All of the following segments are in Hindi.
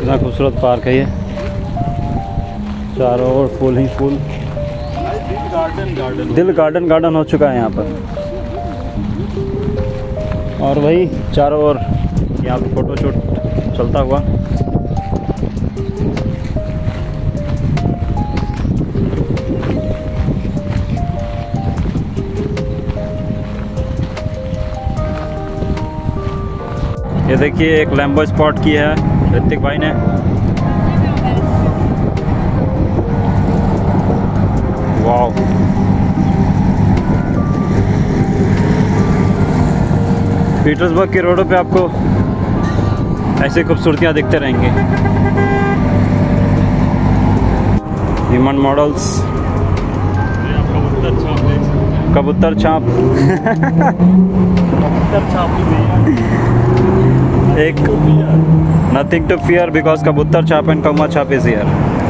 इतना खूबसूरत पार्क है ये, चारों ओर फूल ही फूल। दिल गार्डन हो चुका है यहाँ पर। और वही चारों ओर यहाँ पर फोटो शूट चलता हुआ। ये देखिए एक लैम्बो स्पॉट की है ऋतिक भाई ने। वाव, पीटर्सबर्ग के रोडों पे आपको ऐसी खूबसूरतियाँ दिखते रहेंगे। ह्यूमन मॉडल्स, कबूतर छाप एक नथिंग टू फियर बिकॉज कबूतर छाप एंड कौवा छाप इज हियर।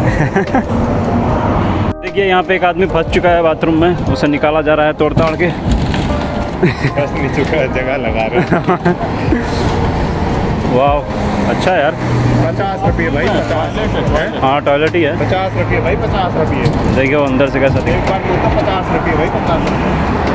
देखिए यहाँ पे एक आदमी फंस चुका है बाथरूम में, उसे निकाला जा रहा है तोड़ ताड़ के। फंस नहीं चुका है, जगह लगा रहे हैं। वाह, अच्छा यार। 50 रुपये भाई, 50 है। हाँ टॉयलेट ही है। 50 रुपये भाई, 50 रुपये। देखिए वो अंदर से कैसा एक बार बोलता 50 रुपये भाई, 50 रुपये।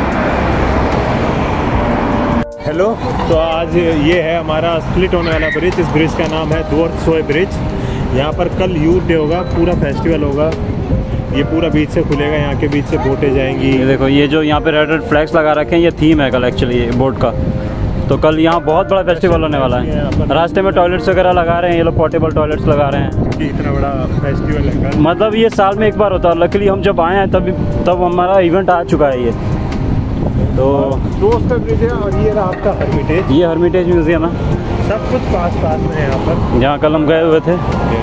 हेलो, तो आज ये है हमारा स्प्लिट होने वाला ब्रिज। इस ब्रिज का नाम है द्वॉर्थ सोय ब्रिज। यहाँ पर कल यूथ डे होगा, पूरा फेस्टिवल होगा। ये पूरा बीच से खुलेगा, यहाँ के बीच से बोटें जाएंगी। ये देखो, ये जो यहाँ पे रेड फ्लैग्स लगा रखे हैं, ये थीम है कल एक्चुअली बोट का। तो कल यहाँ बहुत बड़ा फेस्टिवल होने वाला है। रास्ते में टॉयलेट्स वगैरह लगा रहे हैं, ये लोग पोर्टेबल टॉयलेट्स लगा रहे हैं। इतना बड़ा फेस्टिवल है कल। मतलब ये साल में एक बार होता है। लकीली हम जब आए हैं तब हमारा इवेंट आ चुका है ये। तो दोस्त का ब्रिज है। और ये रहा आपका हर्मिटेज। ये हर्मिटेज म्यूजियम है। सब कुछ पास में है यहाँ पर, जहाँ कल हम गए हुए थे।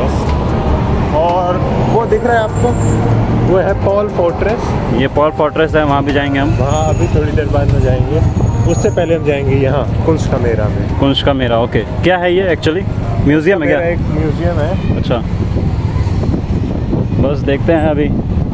और वो दिख रहा है आपको, वो है पॉल फोर्ट्रेस। ये पॉल फोर्ट्रेस है, वहाँ भी जाएंगे हम। वहाँ अभी थोड़ी देर बाद में जाएंगे। उससे पहले हम जाएंगे यहाँ कुंश का मेरा में। कुंश का मेरा, ओके। क्या है ये एक्चुअली? म्यूजियम है क्या? एक म्यूजियम है। अच्छा, बस देखते हैं अभी।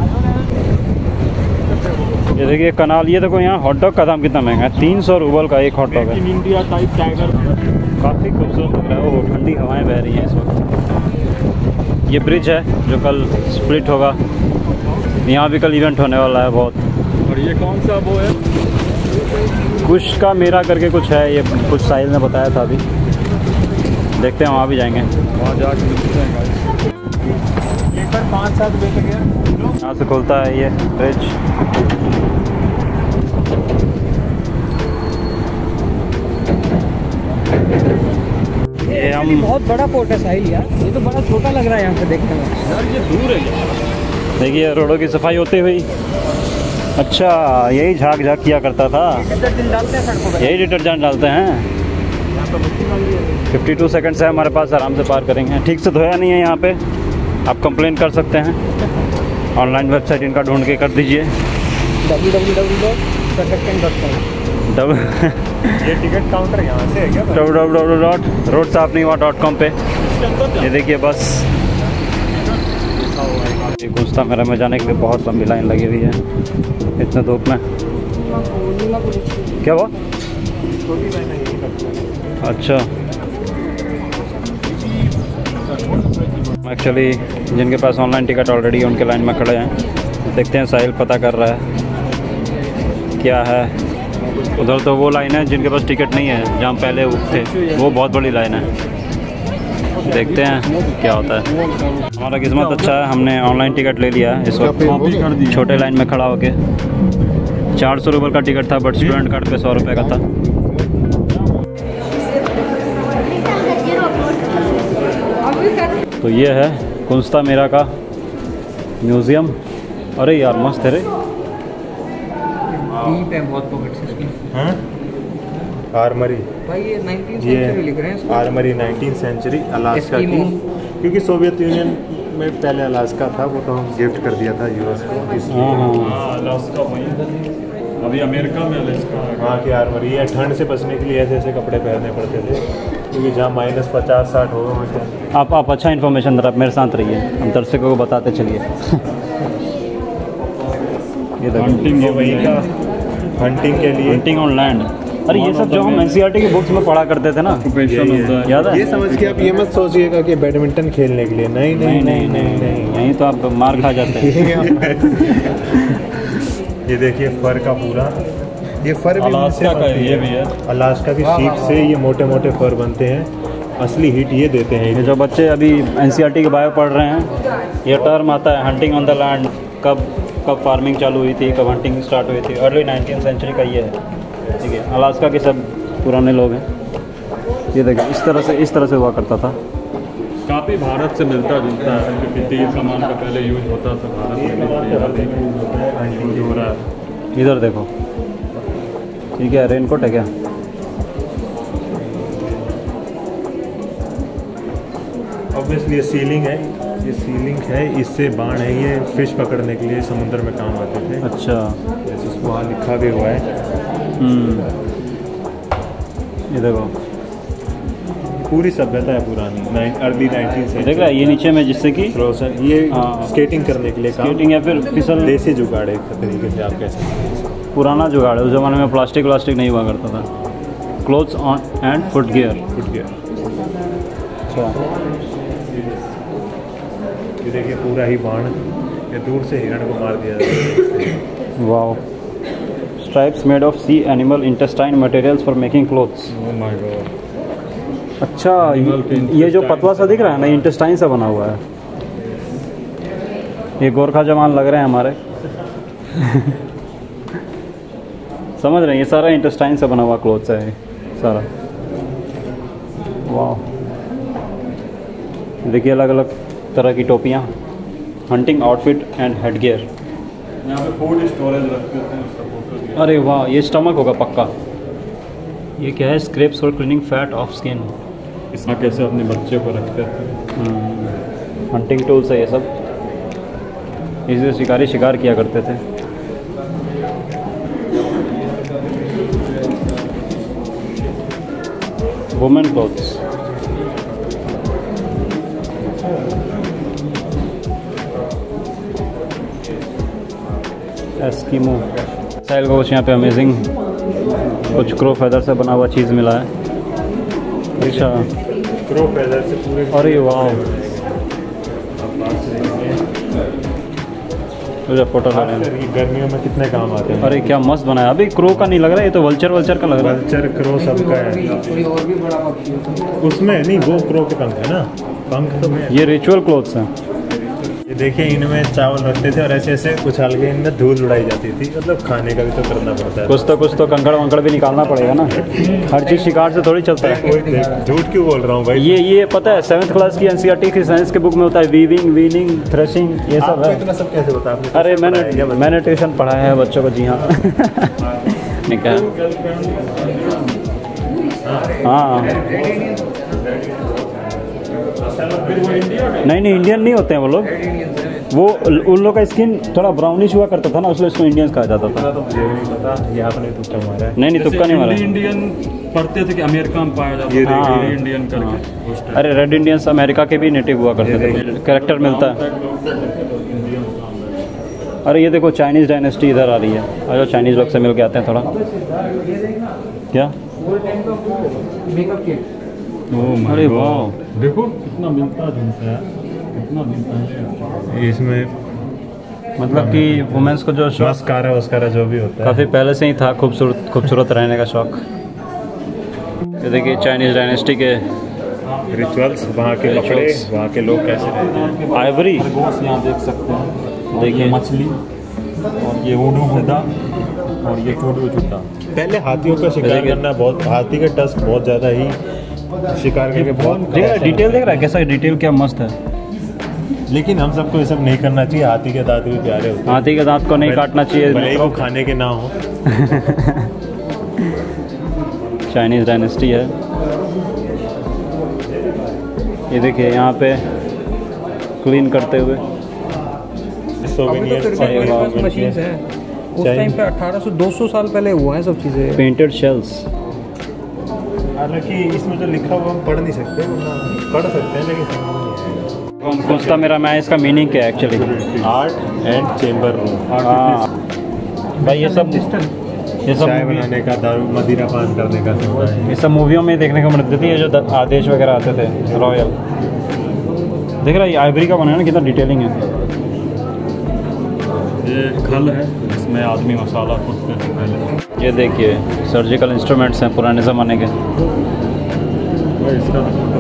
ये देखिए कनाल। ये देखो यहाँ हॉट डॉग का दाम कितना महंगा है, 300 रूबल का एक हॉट डॉग है। India type tiger. काफ़ी खूबसूरत लग रहा है। वो ठंडी हवाएं बह रही हैं इस वक्त। ये ब्रिज है जो कल स्प्लिट होगा। यहाँ भी कल इवेंट होने वाला है बहुत। और ये कौन सा वो है? कुछ का मेरा करके कुछ है, ये कुछ साहिल ने बताया था। अभी देखते हैं, वहाँ भी जाएंगे। वहाँ जाके एक बार 5-7 बजे तक यहाँ से खुलता है ये ब्रिज। ये हम बहुत बड़ा पोर्ट है साहिल यार, ये तो बड़ा छोटा लग रहा है यहाँ से देखने में यार। ये दूर है यार। देखिए रोडों की सफाई होती हुई। अच्छा, यही झाग किया करता था। यही डिटर्जेंट डालते हैं। 52 सेकंड्स है हमारे पास, आराम से पार करेंगे। ठीक से धोया नहीं है यहाँ पे, आप कंप्लेन कर सकते हैं। ऑनलाइन वेबसाइट इनका ढूंढ के कर दीजिए। www.perfectcam.com। ये टिकट काउंटर यहाँ से है क्या? www.roadsaafniwa.com पे। ये देखिए बस, ये गुस्ता मेरा में जाने के लिए बहुत लंबी लाइन लगी हुई है इतने धूप में। क्या हुआ? अच्छा, एक्चुअली जिनके पास ऑनलाइन टिकट ऑलरेडी है उनके लाइन में खड़े हैं। देखते हैं, साहिल पता कर रहा है क्या है। उधर तो वो लाइन है जिनके पास टिकट नहीं है, जहाँ पहले थे वो बहुत बड़ी लाइन है। देखते हैं क्या होता है। हमारा किस्मत अच्छा है, हमने ऑनलाइन टिकट ले लिया है इस वक्त। छोटे लाइन में खड़ा होके 400 रूपये का टिकट था, बट स्टूडेंट कार्ड पे 100 रुपये का था। तो ये है कुंस्ता मेरा का म्यूज़ियम। अरे यार मस्त है रे। डीप है बहुत पॉकेट्स इसकी। हाँ, आर्मरी भाई ये 19th सेंचुरी लिख रहे हैं इसको। आर्मरी 19th सेंचुरी अलास्का की, क्योंकि सोवियत यूनियन में पहले अलास्का था, वो तो हम गिफ्ट कर दिया था यूएस को, इसलिए अलास्का वहीं। अभी अमेरिका में अलास्का वहाँ की आर्मरी है। ठंड से बचने के लिए ऐसे ऐसे कपड़े पहनने पड़ते थे, क्योंकि जहाँ -50-60 होगा वहाँ। आप अच्छा इन्फॉर्मेशन दे रहे, आप मेरे साथ रहिए, हम दर्शकों को बताते चलिए। ये वहीं का हंटिंग के लिए, हंटिंग ऑन लैंड। अरे ये सब जो हम एनसीईआरटी की बुक्स में पढ़ा करते थे ना, याद है? ये समझ के आप ये मत सोचिएगा कि बैडमिंटन खेलने के लिए, नहीं नहीं नहीं नहीं नहीं, यहीं तो आप मार खा जाते हैं। ये देखिए फर का पूरा, ये फर भी अलास्का का ये भी है। अलास्का की शीप से ये मोटे मोटे फर बनते हैं, असली हीट ये देते हैं। ये जो बच्चे अभी एनसीईआरटी के बायो पढ़ रहे हैं, ये टर्म आता है हंटिंग ऑन द लैंड। कब फार्मिंग चालू हुई थी, कब हंटिंग स्टार्ट हुई थी, अर्ली 19th सेंचुरी का ये है। ठीक है, अलास्का के सब पुराने लोग हैं। ये देखिए इस तरह से हुआ करता था। काफ़ी भारत से मिलता जुलता है, क्योंकि तीर कमान का पहले यूज होता था भारत में, हो रहा है। इधर देखो, ठीक है, रेनकोट है क्या? ऑब्वियसली ये सीलिंग है, ये सीलिंग है, इससे बाण है, ये फिश पकड़ने के लिए समुद्र में काम आते थे। अच्छा, जैसे वहाँ लिखा भी हुआ है। ये देखो पूरी सभ्यता है पुरानी, अर्ली 19th देख रहा है ये नीचे में, जिससे कि रोशन ये स्केटिंग करने के लिए स्केटिंग या फिर फिसल, देसी जुगाड़ एक तरीके से आप कह सकते हैं। पुराना जुगाड़ है, उस ज़माने में प्लास्टिक नहीं हुआ करता था। Clothes on and foot gear. अच्छा, ये देखिए पूरा ही बाण, ये दूर से हिरण को मार दिया जाता है। Wow, stripes made of sea animal intestine materials for making clothes. Oh my god. अच्छा, ये जो पतला सा दिख रहा है ना, इंटेस्टाइन से बना हुआ है। ये गोरखा जवान लग रहे हैं हमारे। समझ रहे हैं, ये सारा इंटेस्टाइन से बना हुआ क्लोथ्स है ये सारा। वाह, देखिए अलग अलग तरह की टोपियाँ, हंटिंग आउटफिट एंड हेडगियर। यहाँ पे फूड स्टोरेज रखते थे, उसका फोटो। अरे वाह, ये स्टमक होगा पक्का। ये क्या है? Scraps for cleaning fat of skin. इसमें कैसे अपने बच्चे को रखते थे। हंटिंग टूल्स है ये सब, इससे शिकारी शिकार किया करते थे। वुमेन क्लोथ्स, एस्किमो स्टाइल का कुछ यहाँ पे अमेजिंग, कुछ क्रो फेदर से बना हुआ चीज़ मिला है। अच्छा, क्रो फेदर से पूरे, अरे वाह, मुझे फोटो ले रहे हैं। ये गर्मियों में कितने काम आते हैं। अरे क्या मस्त बनाया। अभी क्रो का नहीं लग रहा है, ये तो वल्चर का लग रहा है। वल्चर क्रो सबका है, और भी बड़ा पक्षी होता है। उसमें नहीं, वो क्रो के पंख है ना, पंख तो में। ये रिचुअल क्लोथ्स हैं। ये देखिए, इनमें चावल रखते थे और ऐसे ऐसे उछाल के इनमें धूल उड़ाई जाती थी। मतलब खाने का भी तो करना पड़ता है, कुछ तो कंकड़ वंकड़ भी निकालना पड़ेगा ना। हर चीज़ शिकार से थोड़ी चलता है। झूठ क्यों बोल रहा हूँ भाई। ये पता है 7th क्लास की एनसीईआरटी की साइंस के बुक में होता है, वीविंग, वीनिंग, थ्रेशिंग, ये सब आपको है। इतना सब कैसे होता है? आपने अरे पढ़ाया क्या बच्चे? मैंने ट्यूशन पढ़ाया है बच्चों को, जी हाँ। क्या? हाँ, नहीं इंडियन नहीं होते हैं वो लोग। वो उन लोग का स्किन थोड़ा ब्राउनिश हुआ करता था ना, इसलिए इसको इंडियंस कहा जाता था। तो मुझे भी नहीं पता, ये आपने तुक्का मारा है। नहीं तुक्का नहीं मारा। इंडियन पढ़ते थे कि अमेरिका में पाया जाता ये था, हाँ, इंडियन करके। अरे रेड इंडियंस अमेरिका के भी नेटिव हुआ करते थे, कैरेक्टर मिलता है। अरे ये देखो, चाइनीज़ डायनेस्टी इधर आ रही है। अरे चाइनीज़ लोग से मिल के आते हैं थोड़ा। क्या? Makeup kit. अरे वाह, देखो कितना मिलता जुलता है, कितना मिलता है इसमें। मतलब कि वुमेन्स को जो शौक मस्कारा वस्कारा जो भी होता है, काफ़ी पहले से ही था, खूबसूरत रहने का शौक। ये देखिए चाइनीज़ डायनेस्टी के रिचुअल्स, वहाँ के कपड़े, वहाँ के लोग कैसे रहते हैं। आइवरी, खरगोश यहाँ देख सकते हैं, देखिए मछली, और ये ऊँटों गधा, और ये चोटू जूता। पहले हाथियों का शिकार करना बहुत, हाथी का टस्क बहुत ज़्यादा ही शिकार करके बहुत डिटेल देख रहा है कैसा? डिटेल क्या मस्त है। लेकिन हम सबको ये सब नहीं करना चाहिए। हाथी के दांत भी प्यारे होते हैं, हाथी के दांत को नहीं काटना चाहिए, भले ही वो खाने के ना हो। चाइनीज़ डायनेस्टी है। ये देखिए यहाँ पे क्लीन करते हुए सोवेनियर मशीन्स हैं। उस टाइम पे 1800-200 साल पहले हुआ है सब चीज़ें। Painted shells. हालांकि इसमें जो लिखा हुआ हम पढ़ नहीं सकते, पढ़ सकते हैं लेकिन समझ नहीं है। पूछता मेरा मैं इसका मीनिंग क्या है actually. Art and chamber room. हाँ भाई, ये सब ये सब चाय बनाने का, दारू मदिरा पान करने का सब है। ये सब मूवियों में देखने को मिलती थी, ये जो आदेश वगैरह आते थे रॉयल। देख रहा है ये आइवरी का बना है ना, कितना डिटेलिंग है। ये खल है, इसमें आदमी मसाला कुटते थे पहले। ये देखिए सर्जिकल इंस्ट्रूमेंट्स हैं पुराने ज़माने के। इसका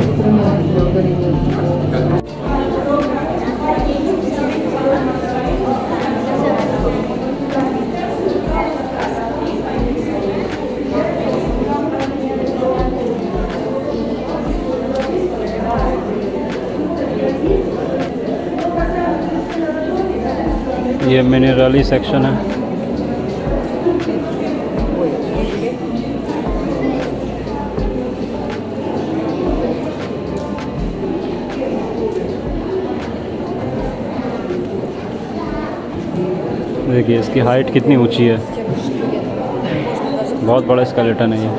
ये मिनरली सेक्शन है। देखिए इसकी हाइट कितनी ऊंची है, बहुत बड़ा स्केलेटन है ये।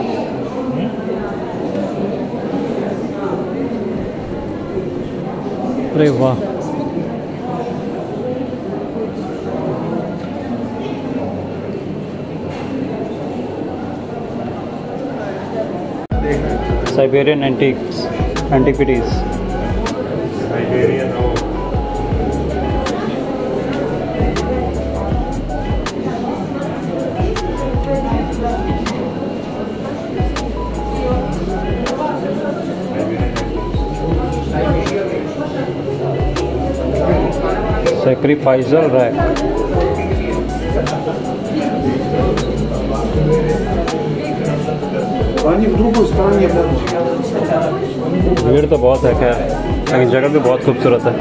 अरे वाह, साइबेरियन एंटिक्विटीज़। साइबेरियन हो। Sacrificial rack. भीड़ तो बहुत है खैर, लेकिन जगह भी बहुत खूबसूरत है।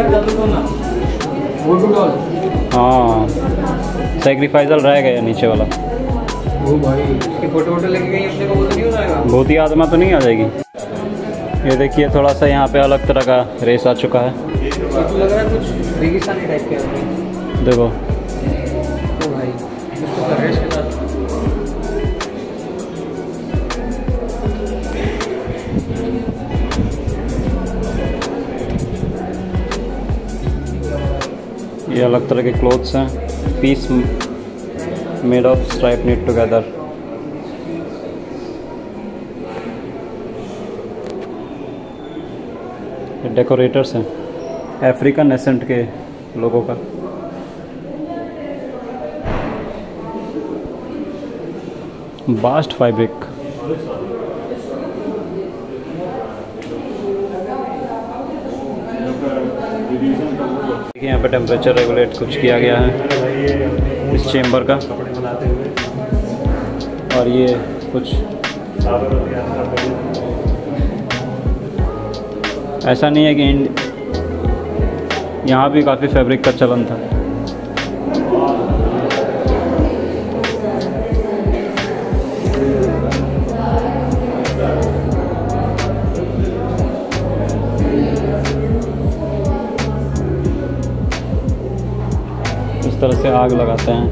हाँ सैक्रिफाइजल रैक है नीचे वाला। फोटो लेके गई अपने को, वो तो नहीं हो जाएगा। भूतिया आत्मा तो नहीं आ जाएगी। ये देखिए थोड़ा सा यहाँ पे अलग तरह का रेस आ चुका है। तो लग रहा है कुछ रेगिस्तानी टाइप के। देखो तो भाई इसको कर रेस के साथ ये अलग तरह के क्लोथ्स हैं। Piece made of stripe knit together. ये डेकोरेटर्स हैं अफ्रीकन एसेंट के लोगों का। Bast fabric. देखिए यहाँ पे टेम्परेचर रेगुलेट कुछ किया गया है इस चेम्बर का। और ये कुछ ऐसा नहीं है कि यहाँ भी काफ़ी फैब्रिक का चलन था। इस तरह से आग लगाते हैं।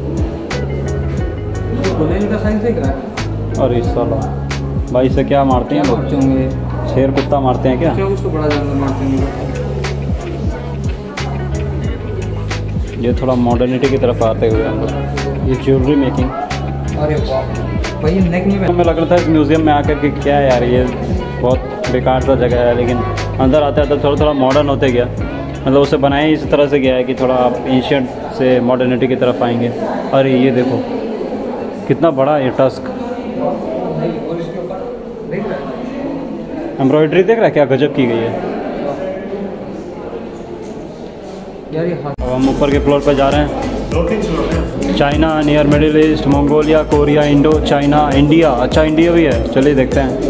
का साइंस देख रहा है। और इस साला भाई से क्या मारते हैं लोग? होंगे शेर कुत्ता मारते हैं क्या? उसको बड़ा जानवर मारते हैं। ये थोड़ा मॉडर्निटी की तरफ आते हुए हम लोग। ये ज्वेलरी मेकिंग। अरे वाह भाई, नेक में हमें लग रहा था इस म्यूज़ियम में आकर के क्या है यार, ये बहुत बेकार सा जगह है, लेकिन अंदर आते आते थोड़ा थोड़ा मॉडर्न होते गया। मतलब उसे बनाया ही इस तरह से गया है कि थोड़ा आप एंशिएंट से मॉडर्निटी की तरफ आएंगे। और ये देखो कितना बड़ा ये टस्क। एम्ब्रॉयडरी देख रहा है क्या गजब की गई है यार। ये अब हम ऊपर के फ्लोर पर जा रहे हैं। China, near Middle East, Mongolia, Korea, Indo China, India. अच्छा इंडिया भी है, चलिए देखते हैं।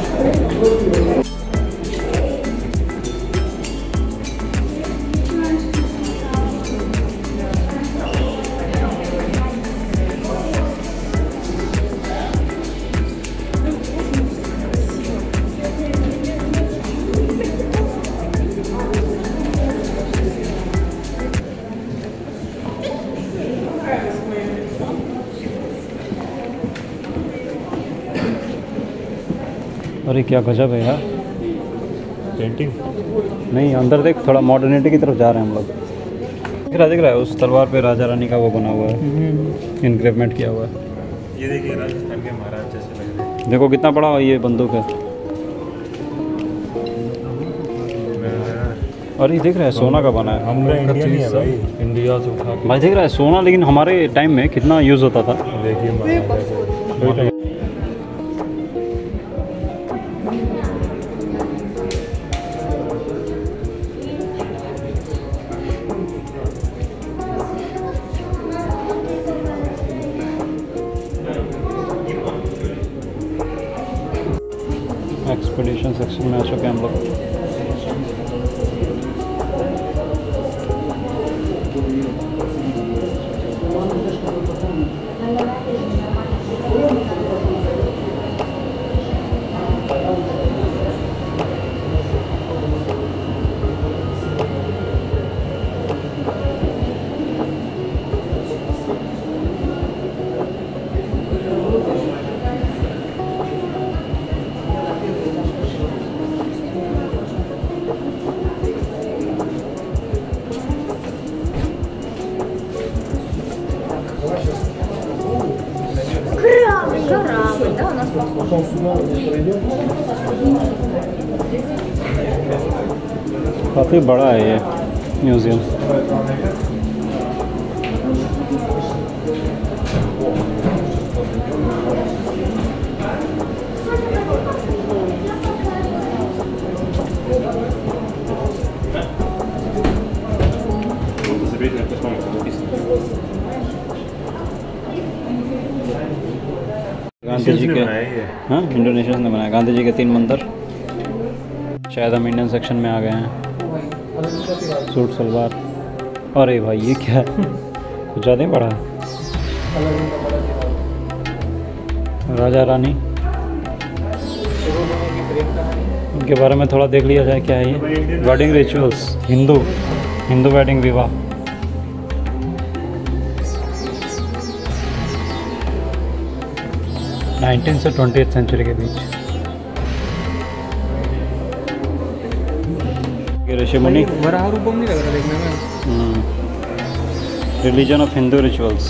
अरे क्या गजब है यार। पेंटिंग नहीं अंदर देख, थोड़ा मॉडर्निटी की तरफ जा रहे हैं हम लोग। दिख रहा है उस तलवार पे राजा रानी का वो बना हुआ है, इनग्रेवमेंट किया हुआ है। ये देखिए राजस्थान के महाराज जैसे लग रहे हैं। देखो कितना बड़ा ये बंदूक है। और ये दिख रहा है सोना का बना है। हम लोग का इंडियन ही चीज़ है सब भाई। इंडिया से उठा के भाई दिख रहा है सोना, लेकिन हमारे टाइम में कितना यूज़ होता था। देखिए महाराजा के। एक्सपीडिशन सेक्शन में आ चुके हैं हम लोग। Корабль, да, у нас काफ़ी बड़ा है ये म्यूज़ियम। गांधी जी के, हाँ इंडोनेशिया ने बनाया। गांधी जी के 3 मंदिर। शायद हम इंडियन सेक्शन में आ गए हैं। सूट सलवार। अरे भाई ये क्या है, कुछ ज़्यादा ही बड़ा है। राजा रानी, उनके बारे में थोड़ा देख लिया जाए। क्या है ये? वेडिंग रिचुअल्स, हिंदू वेडिंग विवाह। नाइनटीन से 20th सेंचुरी के बीच। ऋषि मुनि, वराह रूपम नहीं लग रहा देखने में। Religion of Hindu rituals.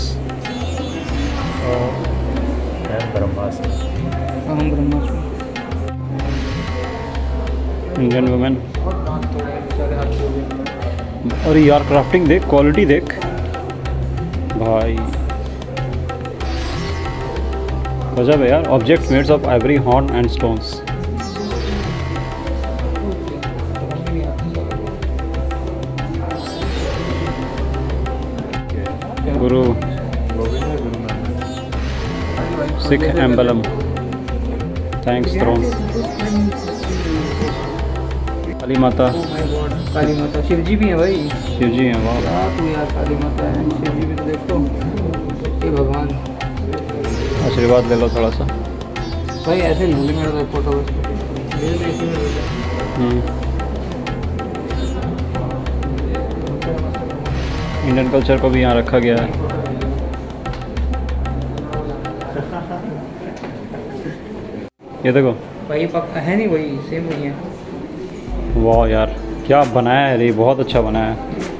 Brahmastra. हम ब्रह्मास्त्र। Indian women. और यार क्राफ्टिंग देख, क्वालिटी देख भाई, गजब है यार। Object mades of ivory, horn and stones. Guru Sikh emblem, thanks throne. Kali Mata, Kali माता, शिव जी भी है भाई। शिव जी हैं। वाह तू यार, काली माता है, शिव जी भी तो देखो। ये भगवान आशीर्वाद ले लो थोड़ा सा। भाई ऐसे नहीं मेरा फोटो बस। इंडियन कल्चर को भी यहाँ रखा गया है। ये देखो भाई पक्का है नहीं, वही सेम वही है। वाह यार क्या बनाया है रे, बहुत अच्छा बनाया है।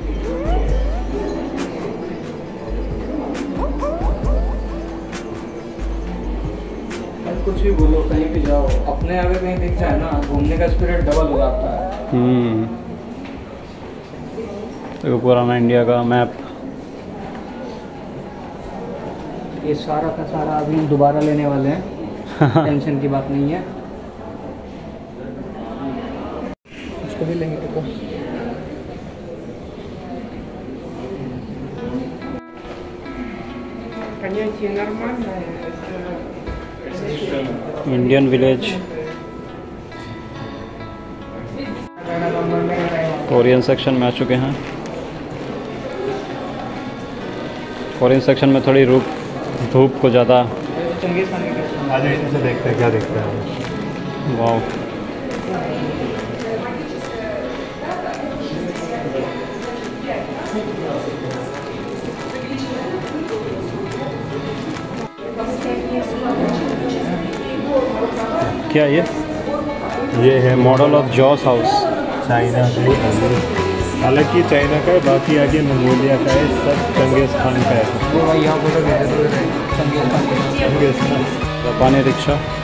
कुछ भी बोलो, कहीं भी जाओ, अपने आगे कहीं दिख जाए ना, घूमने का स्पिरिट डबल हो जाता है। देखो पुराना इंडिया का मैप। ये सारा का सारा अभी हम दोबारा लेने वाले हैं। टेंशन की बात नहीं है। इसको भी लेंगे देखो। Indian village. कोरियन सेक्शन में आ चुके हैं। कोरियन सेक्शन में थोड़ी धूप को ज़्यादा। आज इनसे देखते हैं क्या देखते हैं। वाह क्या ये है model of joss house. China से हालांकि चाइना का है, बाकी आगे मंगोलिया का है, सब चंगेज़ खान का है। वो भाई यहाँ फोटो भेजे तो चंगेज़ खान के साथ। चंगेज़ खान जापानी रिक्शा